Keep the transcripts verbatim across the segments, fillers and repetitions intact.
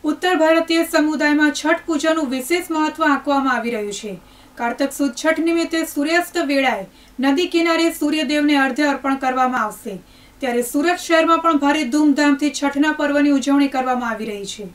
उत्तर भारतीय समुदाय में छठ पूजा विशेष महत्व आंकवामां आवी रह्युं छे। कार्तक सुद छठ निमित्ते सूर्यास्त वेळाए नदी किनारे सूर्यदेव ने अर्घ्य अर्पण करवामां आवशे, त्यारे सूरत शहर में पण भारे धूमधामथी छठना पर्वनी उजवणी करवामां आवी रही छे।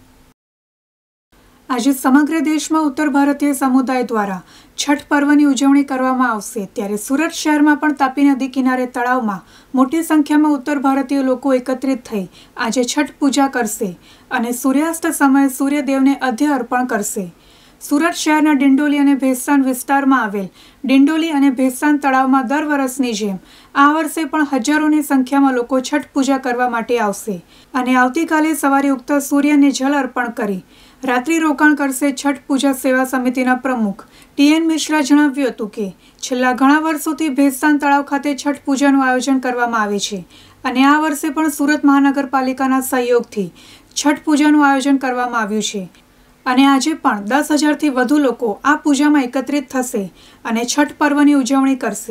आज समग्र देश में उत्तर भारतीय समुदाय द्वारा छठ पर्वनी उजवणी करवामां आवशे, त्यारे सूरत शहर में पण तापी नदी किनारे तळाव में मोटी संख्या में उत्तर भारतीय लोग एकत्रित थई आज छठ पूजा करशे अने सूर्यास्त समय सूर्यदेव ने अर्घ्य अर्पण करशे। सूरत शहरना डिंडोली और भेस्तान विस्तार में आवेल डिंडोली और भेस्तान तळाव में दर वर्षनी जेम आ वर्षे पण हजारों की संख्या में लोग छठ पूजा करवा माटे आवशे अने आवतीकाले सवारे उगता सूर्य ने जल अर्पण करी रात्रि रोकाण करशे। छठ पूजा सेवा समितिना प्रमुख टी एन मिश्रा जणाव्युं हतुं के छेल्ला घणा वर्षोथी भेस्तान तळाव खाते छठ पूजानुं आयोजन करवामां आवे छे अने आ वर्षे पण सूरत महानगरपालिकाना सहयोगथी छठ पूजानुं आयोजन करवामां आव्युं छे અને આજે પણ દસ હજારથી વધુ લોકો આ પૂજામાં એકત્રિત થશે અને છઠ પર્વની ઉજવણી કરશે।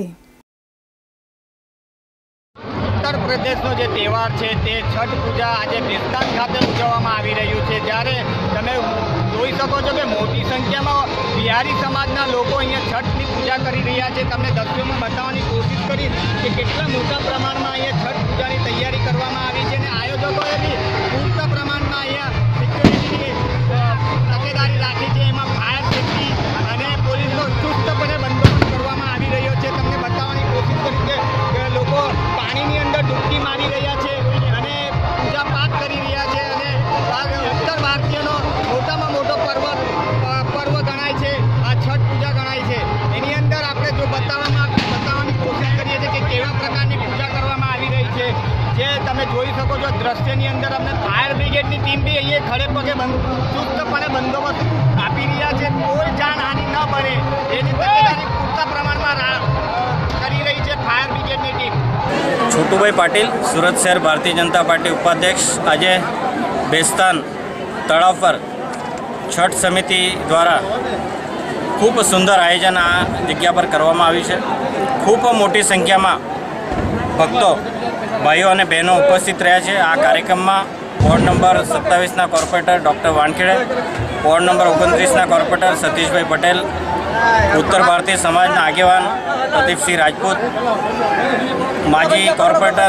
उत्तर प्रदेशનો જે તહેવાર છે તે છઠ પૂજા આજે ભેસ્તાન ખાતે ઉજવવામાં આવી રહ્યું છે, જ્યારે તમે જોઈ શકો છો કે મોટી સંખ્યામાં બિહારી સમાજના લોકો અહીંયા છઠની પૂજા કરી રહ્યા છે। તમને દૃશ્યોમાં બતાવવાની કોશિશ કરી કે કેટલા મોટા પ્રમાણમાં અહીંયા છઠ પૂજાની તૈયારી કરવામાં આવી છે અને આયોજકોએ બી પૂરતા પ્રમાણમાં અહીંયા સિક્યોરિટીની તકેદારી રાખી છે। એમાં ફાયર સેફટી અને પોલીસનો ચુસ્તપણે બંદોબસ્ત કરવામાં આવી રહ્યો છે। તમને બતાવવાની કોશિશ કરી કે લોકો પાણીની અંદર ડૂબકી મારી રહ્યા છે અને પૂજા પાઠ કરી રહ્યા છે અને ઉત્તર ભારતીયનો મોટામાં મોટો પર્વ પર્વ ગણાય છે, આ છઠ પૂજા ગણાય છે। એની અંદર આપણે જો બતાવવામાં બતાવવાની કોશિશ કરીએ છીએ કે કેવા પ્રકારની પૂજા કરવામાં આવી રહી છે। જે તમે જોઈ શકો છો દ્રશ્યની અંદર અમને ફાયર બ્રિગેડની ટીમ બી અહીંયા ખડે પગે ચુસ્તપણે બંદોબસ્ત આપી રહ્યા છે, કોઈ જાનહાનિ ન બને એની તકેદારી પૂરતા પ્રમાણમાં કરી રહી છે ફાયર બ્રિગેડની ટીમ। छोटूभाई पाटिल, सूरत शहर भारतीय जनता पार्टी उपाध्यक्ष। आज बेस्तान तळाव पर छठ समिति द्वारा खूब सुंदर आयोजन आ जग्या पर करवामां आव्युं छे। खूब मोटी संख्या में भक्तों भाईओ और बहनों उपस्थित रह्या छे। आ कार्यक्रम में वोर्ड नंबर सत्तावीस corporator doctor Wankhede, ward number ओगणत्रीस कॉर्पोरेटर सतीश भाई पटेल, उत्तर भारतीय समाज आगेवान प्रदीप सिंह राजपूत, माजी कॉर्पोरेटर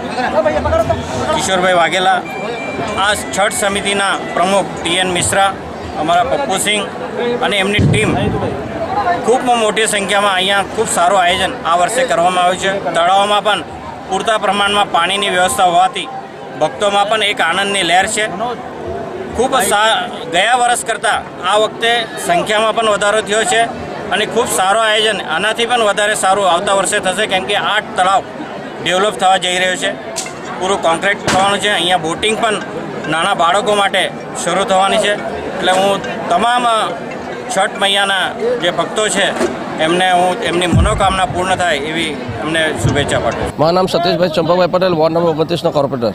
किशोर भाई वाघेला, आ छठ समिति प्रमुख टी एन मिश्रा, अमरा पप्पू सिंह और एमनी टीम खूब मोटी संख्या में अँ खूब सारू आयोजन आ वर्षे करवामां आव्युं छे। तळाव में पण पूरता प्रमाण में पानी की व्यवस्था होवाथी भक्तों में पण एक आनंद की लहर है। खूब सा गया वर्ष करता आ वखते संख्या में पण वधारो थयो छे अने खूब सारो आयोजन आनाथी पण वधारे सारू आवता वर्षे थशे, केम के आठ तळाव डेवलप थवा जई रह्युं छे, पूरुं कोन्क्रीट थवानुं छे। अहींया बोटिंग पण नाना बाळको माटे शरू थवानी छे। एटले हूँ तमाम छठ मैयाना जे भक्तो छे एमने हूँ एमनी मनोकामना पूर्ण थाय एवी एमने शुभेच्छा पाठवुं। मारुं नाम सतीश भाई चंपाभाई पटेल, वोर्ड नंबर ओगणत्रीस कॉर्पोरेटर।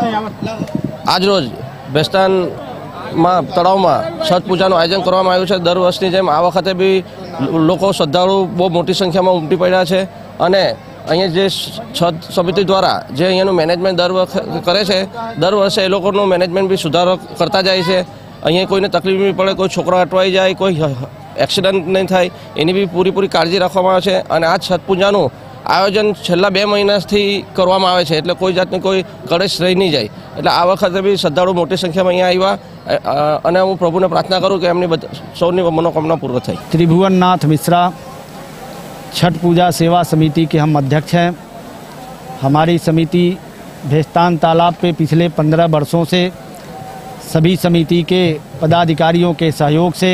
आज रोज बेस्तान में तळाव में छठ पूजा आयोजन करवामां आव्युं छे। दर वर्षनी जेम आ वखते भी लोग श्रद्धाळु बहुत मोटी संख्या में उमटी पड्या छे अने अहीं जे छठ समिति द्वारा जे अहींयानुं मैनेजमेंट दर वखते करे छे, दर वर्षे ए लोकोनुं मैनेजमेंट भी सुधारो करता जाय छे। अहीं कोईने तकलीफ नहीं पड़े, कोई छोकरो अटवाई जाए, कोई एक्सिडेंट नहीं थाय एनी भी पूरी पूरी काळजी राखवामां आवे छे। अने आ छठ पूजानुं आयोजन छेल्ला बे महीनाथी करवामां आवे छे, एटले कोई जातनी कोई कलेश रही नहीं जाए। एटले आ वखते भी श्रद्धाळु मोटी संख्या में अहींया आव्या अने हूँ प्रभुने प्रार्थना करूँ कि एमनी सौनी मनोकामना पूर्ण थाय। त्रिभुवननाथ मिश्रा, छठ पूजा सेवा समिति के हम अध्यक्ष हैं। हमारी समिति भेस्तान तालाब पे पिछले पंद्रह वर्षों से सभी समिति के पदाधिकारियों के सहयोग से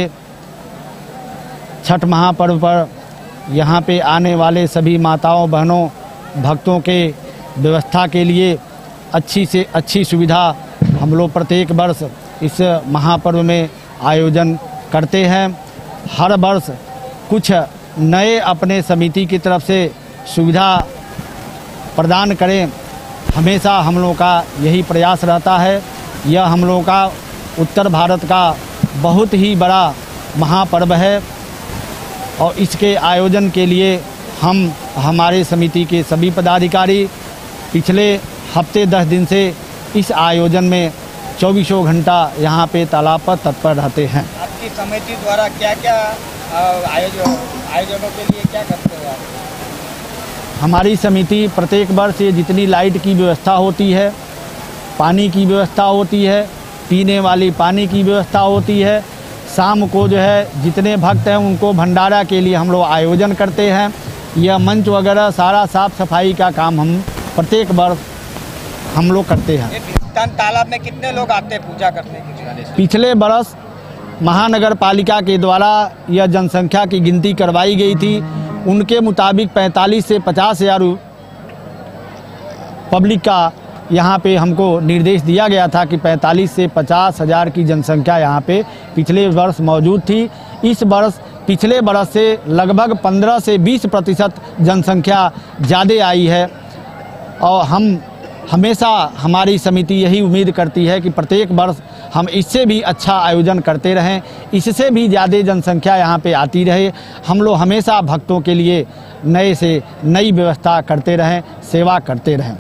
छठ महापर्व पर यहाँ पे आने वाले सभी माताओं बहनों भक्तों के व्यवस्था के लिए अच्छी से अच्छी सुविधा हम लोग प्रत्येक वर्ष इस महापर्व में आयोजन करते हैं। हर वर्ष कुछ नए अपने समिति की तरफ से सुविधा प्रदान करें, हमेशा हम लोग का यही प्रयास रहता है। यह हम लोग का उत्तर भारत का बहुत ही बड़ा महापर्व है और इसके आयोजन के लिए हम हमारे समिति के सभी पदाधिकारी पिछले हफ्ते दस दिन से इस आयोजन में चौबीसों घंटा यहाँ पे तालाब पर तत्पर रहते हैं। आपकी समिति द्वारा क्या क्या आयोजन आयोजनों के लिए क्या करते हो आप? हमारी समिति प्रत्येक वर्ष ये जितनी लाइट की व्यवस्था होती है, पानी की व्यवस्था होती है, पीने वाली पानी की व्यवस्था होती है, शाम को जो है जितने भक्त हैं उनको भंडारा के लिए हम लोग आयोजन करते हैं। यह मंच वगैरह सारा साफ सफाई का काम हम प्रत्येक वर्ष हम लोग करते हैं। तालाब में कितने लोग आते हैं पूजा करने के लिए? पिछले बरस महानगर पालिका के द्वारा यह जनसंख्या की गिनती करवाई गई थी। उनके मुताबिक पैंतालीस से पचास हज़ार पब्लिक का यहाँ पे हमको निर्देश दिया गया था कि पैंतालीस से पचास हज़ार की जनसंख्या यहाँ पे पिछले वर्ष मौजूद थी। इस वर्ष पिछले वर्ष से लगभग पंद्रह से बीस प्रतिशत जनसंख्या ज़्यादा आई है और हम हमेशा हमारी समिति यही उम्मीद करती है कि प्रत्येक वर्ष हम इससे भी अच्छा आयोजन करते रहें, इससे भी ज़्यादा जनसंख्या यहाँ पे आती रहे। हम लोग हमेशा भक्तों के लिए नए से नई व्यवस्था करते रहें, सेवा करते रहें।